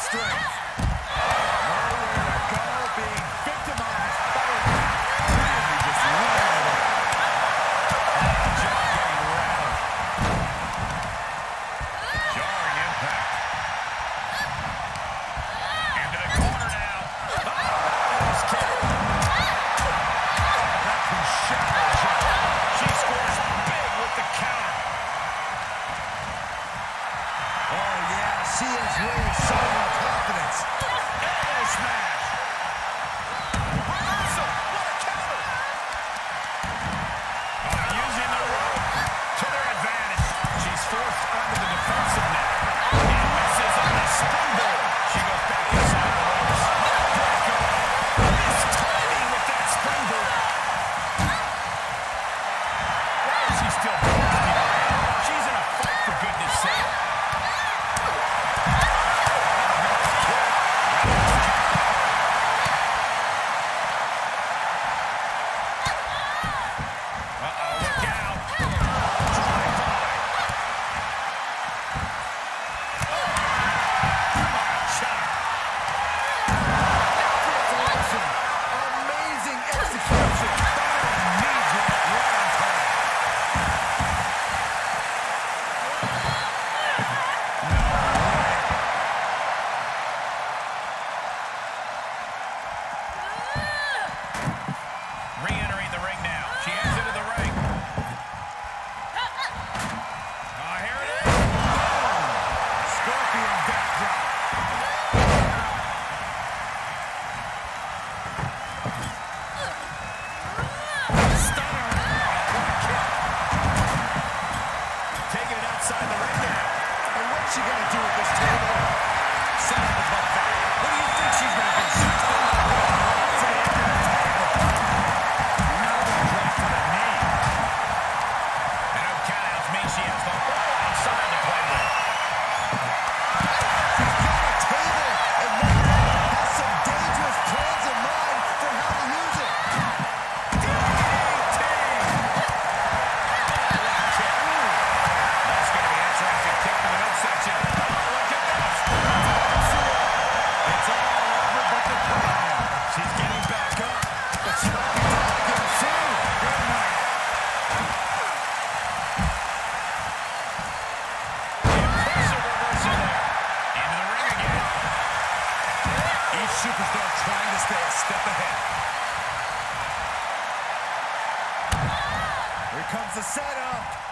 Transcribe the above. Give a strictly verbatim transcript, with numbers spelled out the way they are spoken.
strength. Nowhere to go, being victimized by the really just led. Jaw getting rattled. Jarring impact. Into the corner now. Oh, that is kick. That can shatter Jaw. She scores big with the counter. Oh, yeah, she is really showing her confidence. Elbow smash. Reversal. What a counter. Oh, using the rope to their advantage. She's forced onto the defensive net. And misses on the springboard. She goes back inside the ropes. Breaker. Missed timing with that springboard. Why is she still breaking? She's in a fight, for goodness sake. Re-entering the ring now. She heads into the ring. Oh, here it is. Boom. Scorpion backdrop. Stunner. What a kick. Taking it outside the ring now. And what's she going to do with this table? Set up the buffet. What do you think she's going to do? She's going to go right to the end of the table. Now they're dropped to the knee. And no countouts mean she has the whole outside to play with. She's got a table, and now has some dangerous plans in mind for how to use it. D D T! Oh, what a kick. That's going to be interesting. Kick to the midsection. Oh, look at this. It's all over but the crown. She's getting back up, but she might be down again soon. Good night. Impressive reversal there. Into the ring again. Each superstar trying to stay a step ahead. Here comes the setup.